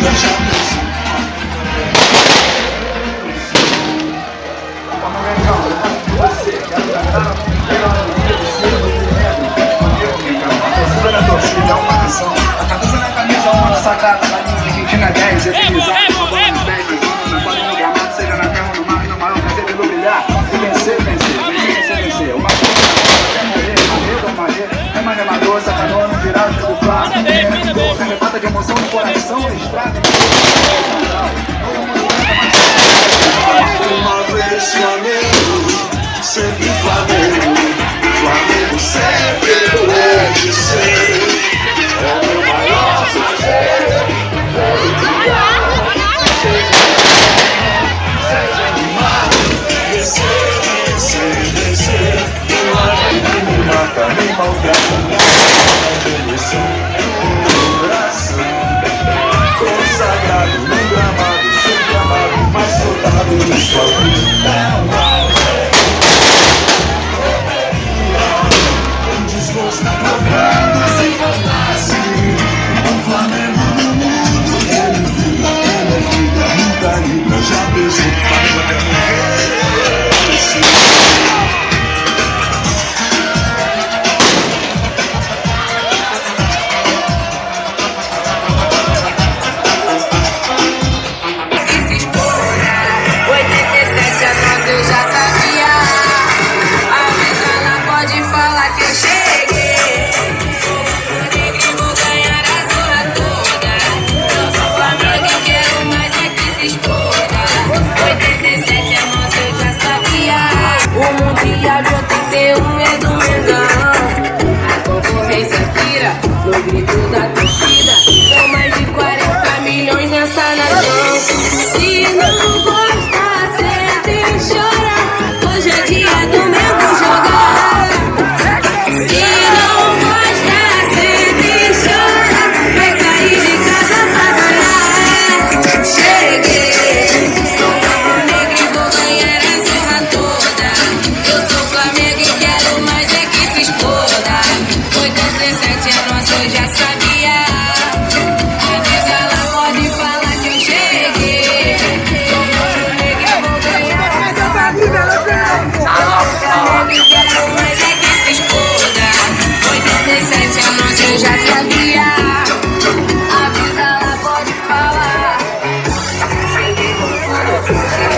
De emoção no coração, estrada. Uma vez Flamengo, sempre Flamengo. Flamengo sempre pode ser. É o meu maior prazer. Seja animado, vencer. Não me mata, me maltrata. Consagrado no gramado, sempre amado, mas soldado de sua vida. Um desgosto provando se voltasse. Um Flamengo no mundo, ele é vida, muita vida, já beijou Flamengo até morrer. No grito da torcida, são mais de 40 milhões nessa nação. Se não gosta, sente e chora. Hoje é dia do mesmo jogar. Se não gosta, sente e chora. Vai sair de casa pra ganhar. Cheguei, sou Flamengo e vou ganhar a zorra toda. Eu sou Flamengo e quero mais é que se exploda. 87 é nosso, eu já sabia. Avisa lá, pode falar que eu cheguei. Sou Flamengo e vou ganhar. Flamengo e quero mais é que se exploda. 87 é nosso, eu já sabia. Avisa lá, pode falar. Cheguei com tudo.